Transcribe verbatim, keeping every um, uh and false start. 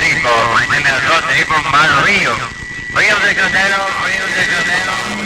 Rico, my name is Rodrigo Mario. Rio de Janeiro, Rio de Janeiro.